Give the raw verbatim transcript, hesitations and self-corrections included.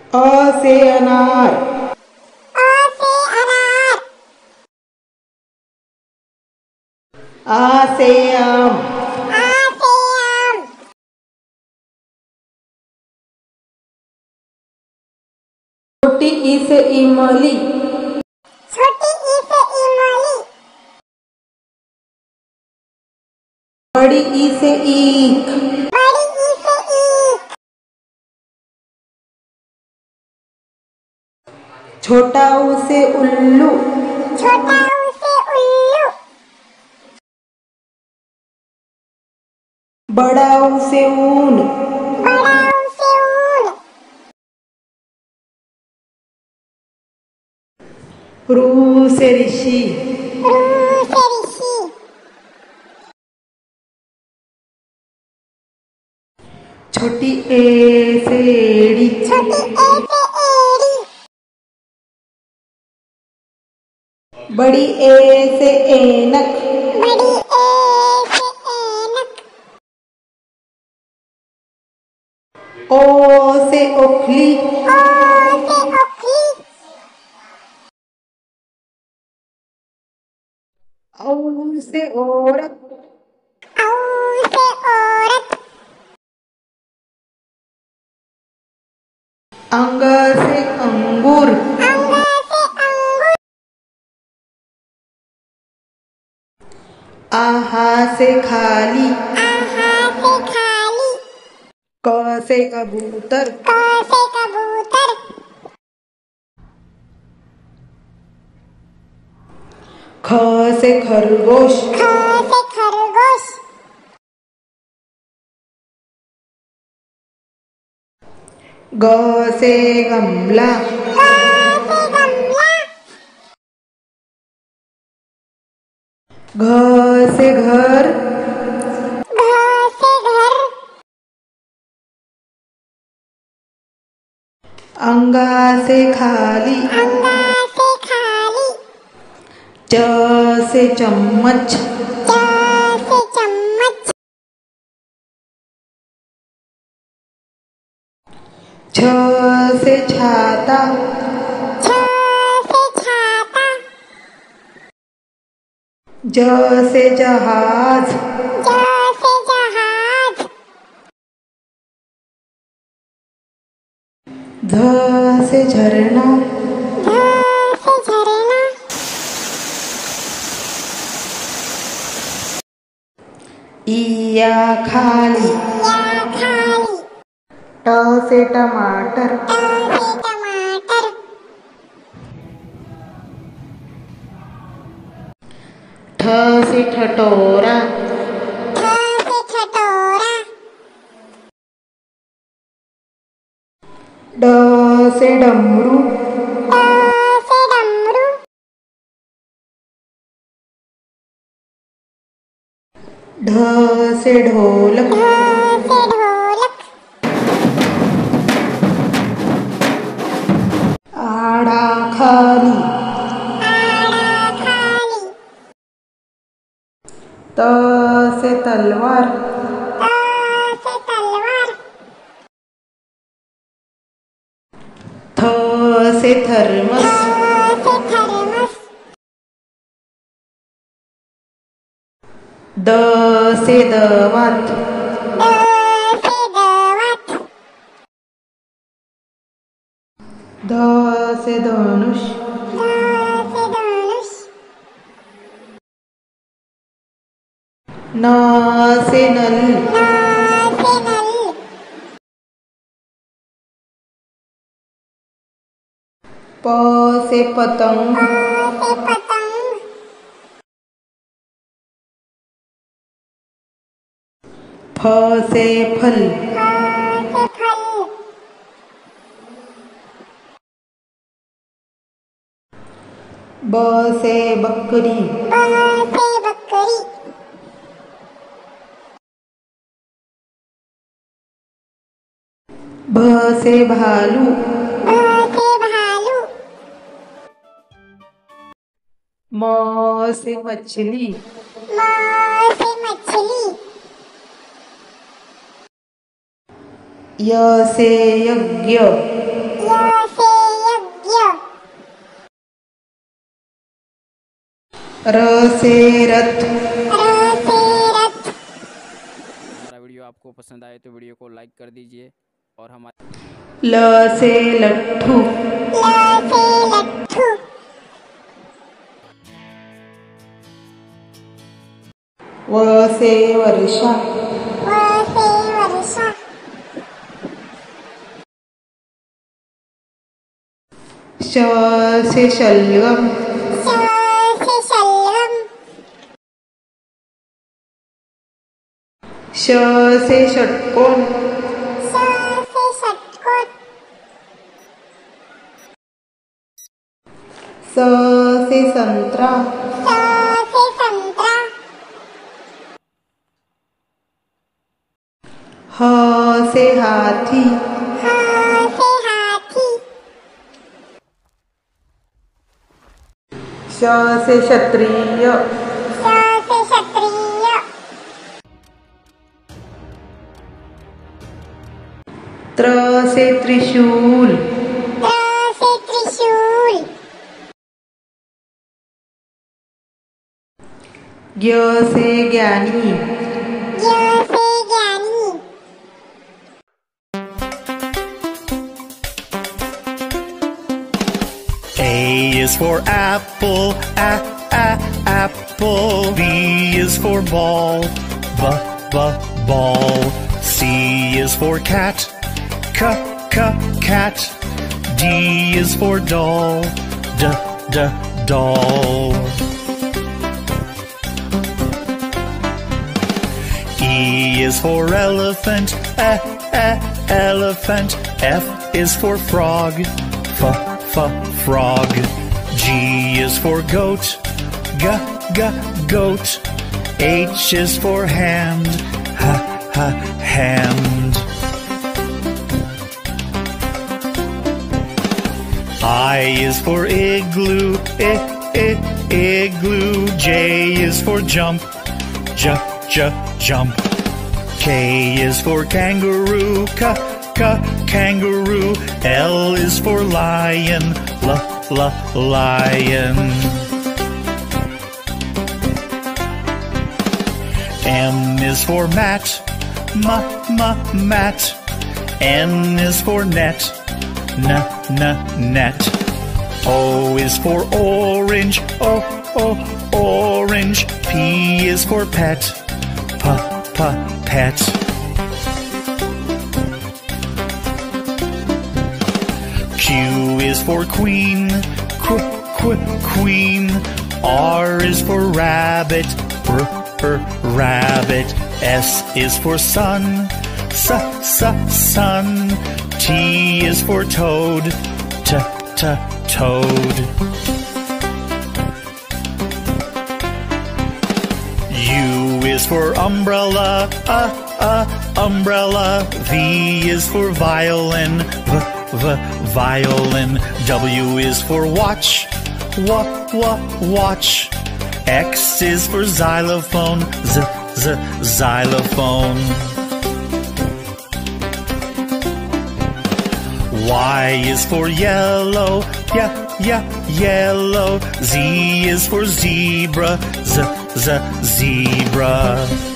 अ से अनार। अ से अनार। आ से आम। आ से आम। छोटी ई से इमली। छोटी ई से इमली। बड़ी ई से ईख। बड़ी ई से ईख। छोटा ऊ से उल्लू। छोटा ऊ से उल्लू। बड़ा ऊ से ऊन। बड़ा ऊ से ऊन। रू से ऋषि। रू से ऋषि। छोटी ए से एड़ी। छोटी ए से एड़ी। बड़ी ए से ऐनक। बड़ी ए से ऐनक। ओ से ओखली। ओ से ओखली। औ से औरत। औ से औरत। अंग से अंगूर। अंग से अंगूर। आहा से खाली। आहा से खाली। क से कबूतर। क से कबूतर। ख से खरगोश। ख से खरगोश। ग से गमला। ग से गमला। घ से घर। घ से घर। अंगा से खाली। अंगा से खाली। च से चम्मच। च से चम्मच। छ से छाता। छ से छाता। ज से जहाज। ज से जहाज। ध से झरना। ध से झरना। इया खाली। या खाली। ट से टमाटर। ट से टमाटर। ठ से ठठोरा। ठ से ठठोरा। ड से डमरू। ड से डमरू। ढ से ढोलक। ढ से ढोलक। आड़ा खाली। आड़ा खाली। त से तलवार। त से तलवार। थ से थर्मस। थ से थर्मस। द से दवात। द से दवात। ध से धनुष। ध से धनुष। न से नल। न से नल। प से पतंग। प से पतंग। फ से फल। फ से फल। ब से बकरी। ब से बकरी। भ से भालू। भ से भालू। म से मछली। म से मछली। य से यज्ञ। य से यज्ञ, र से रथ, र से रथ। हमारा वीडियो आपको पसंद आए तो वीडियो को लाइक कर दीजिए और हमारे ल से लट्ठू, ल से लट्ठू, व से वर्षा, व से वर्षा, श से शलगम, श से शलगम, श से षटकोण, श से षटकोण, स से संतरा, स से संतरा, ह से हाथी, ह से हाथी, श से क्षत्रिय, श से क्षत्रिय, त्र से त्रिशूल, त्र से त्रिशूल, ज्ञ से ज्ञानी, ज्ञ से ज्ञानी, A is for apple, a, a, apple. B is for ball, b, b, ball. C is for cat, c, c, cat. D is for doll, d, d, doll. E is for elephant, e, e, elephant. F is for frog, f, f, frog. G is for goat, g, g, goat. H is for hand, h, h, hand. I is for igloo, I, I, igloo. J is for jump, j, j, jump. K is for kangaroo, k, k, kangaroo. L is for lion, l, l, lion. M is for mat, m, m, mat. N is for net, n, n, net. O is for orange, o, o, orange. P is for pet, p, p, pet. Q is for queen, qu, qu, queen. R is for rabbit, r, r, rabbit. S is for sun, s, s, sun. T is for toad, t, t, toad. U is for umbrella, uh, uh, umbrella. V is for violin, v, v, violin. W is for watch, w, w, watch. X is for xylophone, z, z, xylophone. Y is for yellow, yeah, yeah, yellow. Z is for zebra, z, z, zebra.